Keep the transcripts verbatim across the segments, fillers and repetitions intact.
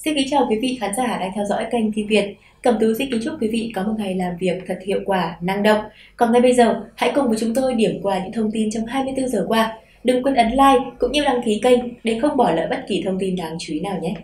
Xin kính chào quý vị khán giả đang theo dõi kênh Thi Việt. Cẩm Tú xin kính chúc quý vị có một ngày làm việc thật hiệu quả, năng động. Còn ngay bây giờ, hãy cùng với chúng tôi điểm qua những thông tin trong hai mươi tư giờ qua. Đừng quên ấn like cũng như đăng ký kênh để không bỏ lỡ bất kỳ thông tin đáng chú ý nào nhé.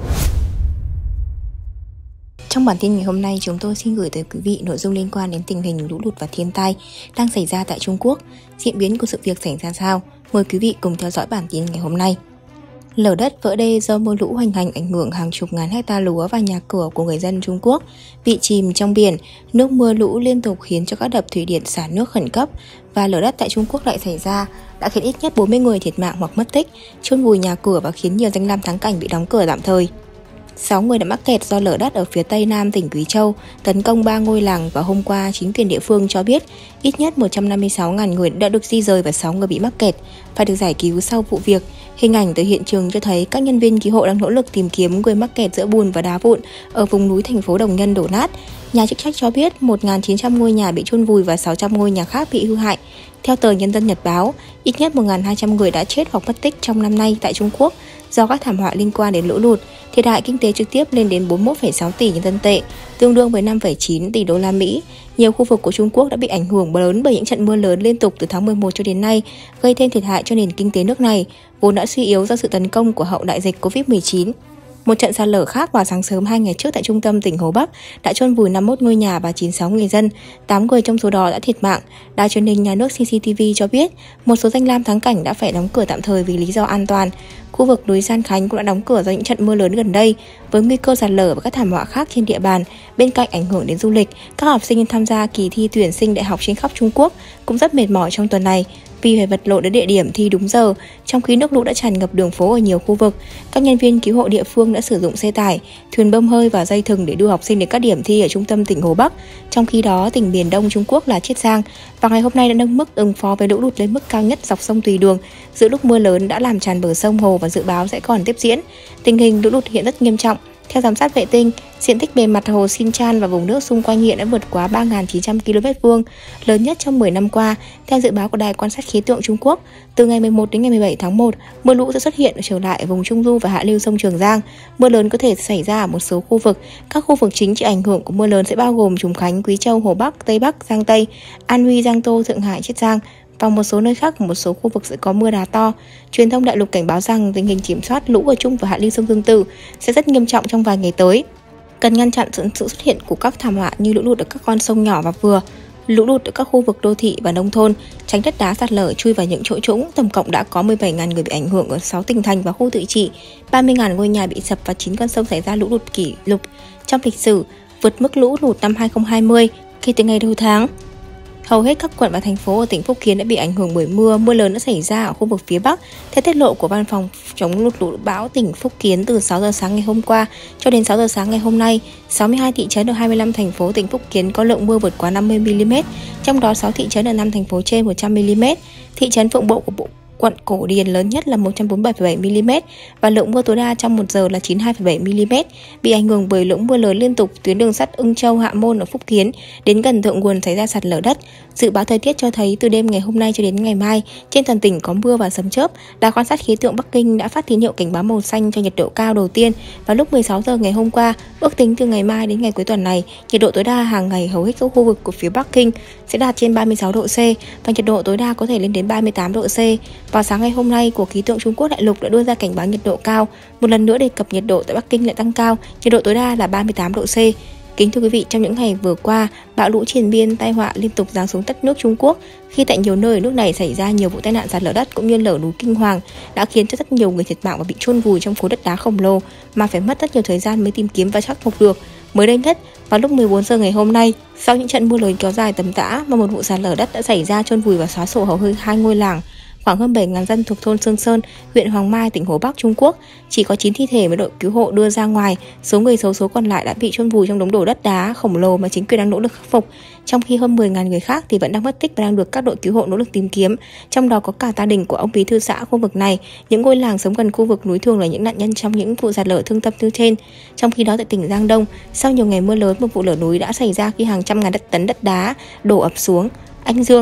Trong bản tin ngày hôm nay, chúng tôi xin gửi tới quý vị nội dung liên quan đến tình hình lũ lụt và thiên tai đang xảy ra tại Trung Quốc. Diễn biến của sự việc xảy ra sao? Mời quý vị cùng theo dõi bản tin ngày hôm nay. Lở đất vỡ đê do mưa lũ hoành hành ảnh hưởng hàng chục ngàn hecta lúa và nhà cửa của người dân Trung Quốc bị chìm trong biển. Nước mưa lũ liên tục khiến cho các đập thủy điện xả nước khẩn cấp, và lở đất tại Trung Quốc lại xảy ra đã khiến ít nhất bốn mươi người thiệt mạng hoặc mất tích, chôn vùi nhà cửa và khiến nhiều danh lam thắng cảnh bị đóng cửa tạm thời. sáu người đã mắc kẹt do lở đất ở phía tây nam tỉnh Quý Châu tấn công ba ngôi làng vào hôm qua. Chính quyền địa phương cho biết ít nhất một trăm năm mươi sáu nghìn người đã được di rời và sáu người bị mắc kẹt phải được giải cứu sau vụ việc. Hình ảnh từ hiện trường cho thấy các nhân viên cứu hộ đang nỗ lực tìm kiếm người mắc kẹt giữa bùn và đá vụn ở vùng núi thành phố Đồng Nhân đổ nát. Nhà chức trách cho biết một nghìn chín trăm ngôi nhà bị chôn vùi và sáu trăm ngôi nhà khác bị hư hại. Theo tờ Nhân dân Nhật báo, ít nhất một nghìn hai trăm người đã chết hoặc mất tích trong năm nay tại Trung Quốc do các thảm họa liên quan đến lũ lụt. Thiệt hại kinh tế trực tiếp lên đến bốn mươi mốt phẩy sáu tỷ nhân dân tệ, tương đương với năm phẩy chín tỷ đô la Mỹ. Nhiều khu vực của Trung Quốc đã bị ảnh hưởng lớn bởi những trận mưa lớn liên tục từ tháng mười một cho đến nay, gây thêm thiệt hại cho nền kinh tế nước này, vốn đã suy yếu do sự tấn công của hậu đại dịch Covid mười chín. Một trận sạt lở khác vào sáng sớm hai ngày trước tại trung tâm tỉnh Hồ Bắc đã chôn vùi năm mươi mốt ngôi nhà và chín mươi sáu người dân, tám người trong số đó đã thiệt mạng. Đài truyền hình nhà nước xê xê tê vê cho biết một số danh lam thắng cảnh đã phải đóng cửa tạm thời vì lý do an toàn. Khu vực núi San Khánh cũng đã đóng cửa do những trận mưa lớn gần đây, với nguy cơ sạt lở và các thảm họa khác trên địa bàn. Bên cạnh ảnh hưởng đến du lịch, các học sinh tham gia kỳ thi tuyển sinh đại học trên khắp Trung Quốc cũng rất mệt mỏi trong tuần này vì phải vật lộn đến địa điểm thi đúng giờ, trong khi nước lũ đã tràn ngập đường phố ở nhiều khu vực. Các nhân viên cứu hộ địa phương đã sử dụng xe tải, thuyền bơm hơi và dây thừng để đưa học sinh đến các điểm thi ở trung tâm tỉnh Hồ Bắc. Trong khi đó, tỉnh miền Đông Trung Quốc là Chiết Giang và ngày hôm nay đã nâng mức ứng phó với lũ lụt lên mức cao nhất dọc sông Tùy Đường, giữa lúc mưa lớn đã làm tràn bờ sông hồ và dự báo sẽ còn tiếp diễn. Tình hình lũ lụt hiện rất nghiêm trọng. Theo giám sát vệ tinh, diện tích bề mặt hồ Sinchan và vùng nước xung quanh hiện đã vượt quá ba nghìn chín trăm ki lô mét vuông, lớn nhất trong mười năm qua. Theo dự báo của Đài quan sát khí tượng Trung Quốc, từ ngày mười một đến ngày mười bảy tháng một, mưa lũ sẽ xuất hiện trở lại ở vùng Trung Du và hạ lưu sông Trường Giang. Mưa lớn có thể xảy ra ở một số khu vực. Các khu vực chính chịu ảnh hưởng của mưa lớn sẽ bao gồm Trùng Khánh, Quý Châu, Hồ Bắc, Tây Bắc, Giang Tây, An Huy, Giang Tô, Thượng Hải, Chiết Giang. Và một số nơi khác, một số khu vực sẽ có mưa đá to. Truyền thông đại lục cảnh báo rằng tình hình kiểm soát lũ ở Trung và hạ lưu sông Tương Tự sẽ rất nghiêm trọng trong vài ngày tới. Cần ngăn chặn sự xuất hiện của các thảm họa như lũ lụt ở các con sông nhỏ và vừa, lũ lụt ở các khu vực đô thị và nông thôn, tránh đất đá sạt lở chui vào những chỗ trũng. Tổng cộng đã có mười bảy nghìn người bị ảnh hưởng ở sáu tỉnh thành và khu tự trị, ba mươi nghìn ngôi nhà bị sập và chín con sông xảy ra lũ lụt kỷ lục trong lịch sử, vượt mức lũ lụt năm hai không hai không kể từ ngày đầu tháng. Hầu hết các quận và thành phố ở tỉnh Phúc Kiến đã bị ảnh hưởng bởi mưa. Mưa lớn đã xảy ra ở khu vực phía Bắc. Theo tiết lộ của Văn phòng chống lụt lụt bão tỉnh Phúc Kiến, từ sáu giờ sáng ngày hôm qua cho đến sáu giờ sáng ngày hôm nay, sáu mươi hai thị trấn ở hai mươi lăm thành phố tỉnh Phúc Kiến có lượng mưa vượt quá năm mươi mi li mét, trong đó sáu thị trấn ở năm thành phố trên một trăm mi li mét. Thị trấn Phượng Bộ của Bộ quận Cổ Điển lớn nhất là một trăm bốn mươi bảy phẩy bảy mi li mét và lượng mưa tối đa trong một giờ là chín mươi hai phẩy bảy mi li mét. Bị ảnh hưởng bởi lượng mưa lớn liên tục, tuyến đường sắt Ưng Châu Hạ Môn ở Phúc Kiến đến gần thượng nguồn xảy ra sạt lở đất. Dự báo thời tiết cho thấy từ đêm ngày hôm nay cho đến ngày mai, trên toàn tỉnh có mưa và sấm chớp. Đài quan sát khí tượng Bắc Kinh đã phát tín hiệu cảnh báo màu xanh cho nhiệt độ cao đầu tiên vào lúc mười sáu giờ ngày hôm qua. Ước tính từ ngày mai đến ngày cuối tuần này, nhiệt độ tối đa hàng ngày hầu hết các khu vực của phía Bắc Kinh sẽ đạt trên ba mươi sáu độ C và nhiệt độ tối đa có thể lên đến ba mươi tám độ C. Vào sáng ngày hôm nay, Cục Khí tượng Trung Quốc đại lục đã đưa ra cảnh báo nhiệt độ cao, một lần nữa đề cập nhiệt độ tại Bắc Kinh lại tăng cao, nhiệt độ tối đa là ba mươi tám độ C. Kính thưa quý vị, trong những ngày vừa qua, bão lũ triền biên tai họa liên tục giáng xuống đất nước Trung Quốc, khi tại nhiều nơi ở nước này xảy ra nhiều vụ tai nạn sạt lở đất cũng như lở núi kinh hoàng, đã khiến cho rất nhiều người thiệt mạng và bị chôn vùi trong khối đất đá khổng lồ mà phải mất rất nhiều thời gian mới tìm kiếm và khắc phục được. Mới đây nhất, vào lúc mười bốn giờ ngày hôm nay, sau những trận mưa lớn kéo dài tầm tã và một vụ sạt lở đất đã xảy ra chôn vùi và xóa sổ hầu hết hai ngôi làng, khoảng hơn bảy nghìn dân thuộc thôn Sương Sơn, huyện Hoàng Mai, tỉnh Hồ Bắc, Trung Quốc. Chỉ có chín thi thể mới đội cứu hộ đưa ra ngoài, số người xấu số còn lại đã bị chôn vùi trong đống đổ đất đá khổng lồ mà chính quyền đang nỗ lực khắc phục. Trong khi hơn mười nghìn người khác thì vẫn đang mất tích và đang được các đội cứu hộ nỗ lực tìm kiếm, trong đó có cả gia đình của ông bí thư xã khu vực này. Những ngôi làng sống gần khu vực núi thường là những nạn nhân trong những vụ sạt lở thương tâm như trên. Trong khi đó tại tỉnh Giang Đông, sau nhiều ngày mưa lớn, một vụ lở núi đã xảy ra khi hàng trăm ngàn đất tấn đất đá đổ ập xuống. Anh Dương,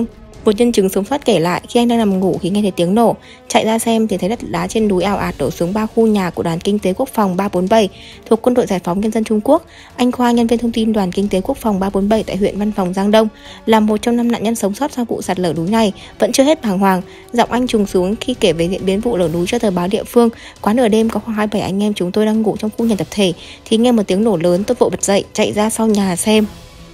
Một nhân chứng sống sót kể lại khi anh đang nằm ngủ thì nghe thấy tiếng nổ, chạy ra xem thì thấy đất đá trên núi ào ạt đổ xuống ba khu nhà của Đoàn Kinh tế Quốc phòng ba bốn bảy thuộc Quân đội Giải phóng Nhân dân Trung Quốc. Anh Khoa, nhân viên thông tin Đoàn Kinh tế Quốc phòng ba bốn bảy tại huyện Văn Phòng Giang Đông, là một trong năm nạn nhân sống sót sau vụ sạt lở núi này, vẫn chưa hết bàng hoàng. Giọng anh trùng xuống khi kể về diễn biến vụ lở núi cho tờ báo địa phương. Quá nửa đêm, có khoảng hai mươi bảy anh em chúng tôi đang ngủ trong khu nhà tập thể thì nghe một tiếng nổ lớn, tôi vội bật dậy chạy ra sau nhà xem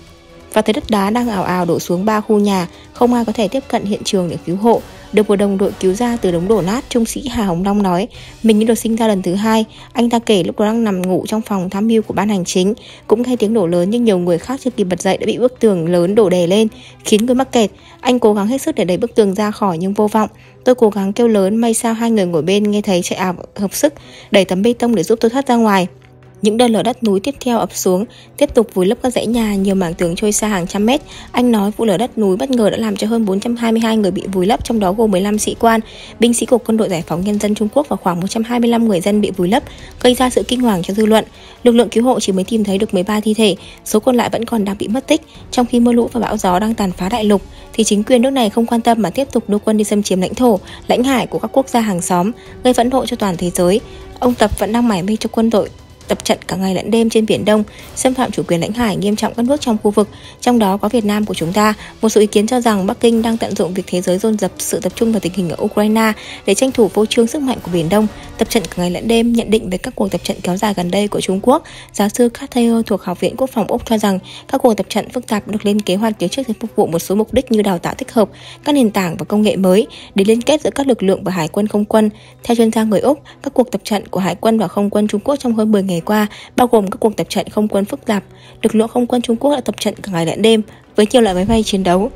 và thấy đất đá đang ào ào đổ xuống ba khu nhà, không ai có thể tiếp cận hiện trường để cứu hộ. Được một đồng đội cứu ra từ đống đổ nát, trung sĩ Hà Hồng Long nói, mình như được sinh ra lần thứ hai. Anh ta kể lúc đó đang nằm ngủ trong phòng tham mưu của ban hành chính, cũng nghe tiếng nổ lớn nhưng nhiều người khác chưa kịp bật dậy đã bị bức tường lớn đổ đè lên, khiến người mắc kẹt. Anh cố gắng hết sức để đẩy bức tường ra khỏi nhưng vô vọng. Tôi cố gắng kêu lớn, may sao hai người ngồi bên nghe thấy chạy ảo hợp sức đẩy tấm bê tông để giúp tôi thoát ra ngoài. Những đợt lở đất núi tiếp theo ập xuống, tiếp tục vùi lấp các dãy nhà, nhiều mảng tường trôi xa hàng trăm mét. Anh nói vụ lở đất núi bất ngờ đã làm cho hơn bốn trăm hai mươi hai người bị vùi lấp, trong đó gồm mười lăm sĩ quan, binh sĩ của Quân đội Giải phóng Nhân dân Trung Quốc và khoảng một trăm hai mươi lăm người dân bị vùi lấp, gây ra sự kinh hoàng cho dư luận. Lực lượng cứu hộ chỉ mới tìm thấy được mười ba thi thể, số còn lại vẫn còn đang bị mất tích. Trong khi mưa lũ và bão gió đang tàn phá đại lục, thì chính quyền nước này không quan tâm mà tiếp tục đưa quân đi xâm chiếm lãnh thổ, lãnh hải của các quốc gia hàng xóm, gây phẫn nộ cho toàn thế giới. Ông Tập vẫn đang mải mê cho quân đội tập trận cả ngày lẫn đêm trên Biển Đông, xâm phạm chủ quyền lãnh hải nghiêm trọng các nước trong khu vực, trong đó có Việt Nam của chúng ta. Một số ý kiến cho rằng Bắc Kinh đang tận dụng việc thế giới dồn dập sự tập trung vào tình hình ở Ukraine để tranh thủ phô trương sức mạnh của Biển Đông, tập trận cả ngày lẫn đêm. Nhận định về các cuộc tập trận kéo dài gần đây của Trung Quốc, giáo sư Cartier thuộc Học viện Quốc phòng Úc cho rằng các cuộc tập trận phức tạp được lên kế hoạch từ trước để phục vụ một số mục đích như đào tạo tích hợp các nền tảng và công nghệ mới để liên kết giữa các lực lượng và hải quân không quân. Theo chuyên gia người Úc, các cuộc tập trận của hải quân và không quân Trung Quốc trong hơn mười ngày qua bao gồm các cuộc tập trận không quân phức tạp. Lực lượng không quân Trung Quốc đã tập trận cả ngày lẫn đêm với nhiều loại máy bay chiến đấu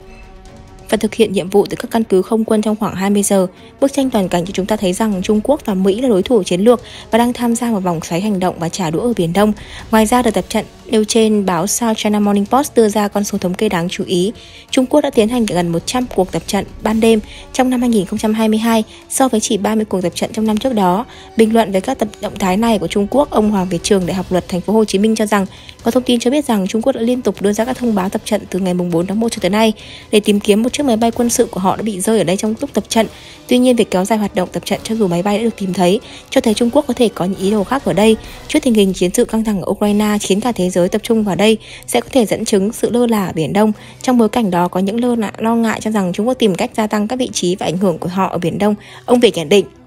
và thực hiện nhiệm vụ từ các căn cứ không quân trong khoảng hai mươi giờ. Bức tranh toàn cảnh cho chúng ta thấy rằng Trung Quốc và Mỹ là đối thủ chiến lược và đang tham gia vào vòng xoáy hành động và trả đũa ở Biển Đông. Ngoài ra, đợt tập trận nêu trên, báo South China Morning Post đưa ra con số thống kê đáng chú ý. Trung Quốc đã tiến hành gần một trăm cuộc tập trận ban đêm trong năm hai nghìn không trăm hai mươi hai so với chỉ ba mươi cuộc tập trận trong năm trước đó. Bình luận về các tập động thái này của Trung Quốc, ông Hoàng Việt Trường, Đại học Luật Thành phố Hồ Chí Minh cho rằng có thông tin cho biết rằng Trung Quốc đã liên tục đưa ra các thông báo tập trận từ ngày bốn tháng một cho tới nay để tìm kiếm một chiếc máy bay quân sự của họ đã bị rơi ở đây trong lúc tập trận. Tuy nhiên, việc kéo dài hoạt động tập trận cho dù máy bay đã được tìm thấy cho thấy Trung Quốc có thể có những ý đồ khác ở đây. Trước tình hình chiến sự căng thẳng ở Ukraine khiến cả thế giới tập trung vào đây sẽ có thể dẫn chứng sự lơ là ở Biển Đông. Trong bối cảnh đó, có những lơ là lo ngại cho rằng Trung Quốc tìm cách gia tăng các vị trí và ảnh hưởng của họ ở Biển Đông. Ông Việt nhận định.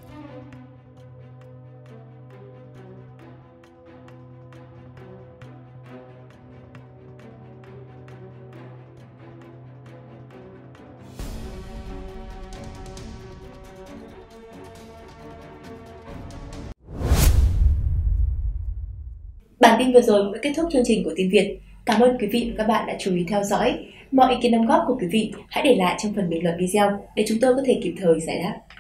Bản tin vừa rồi mới kết thúc chương trình của Tin Việt. Cảm ơn quý vị và các bạn đã chú ý theo dõi. Mọi ý kiến đóng góp của quý vị hãy để lại trong phần bình luận video để chúng tôi có thể kịp thời giải đáp.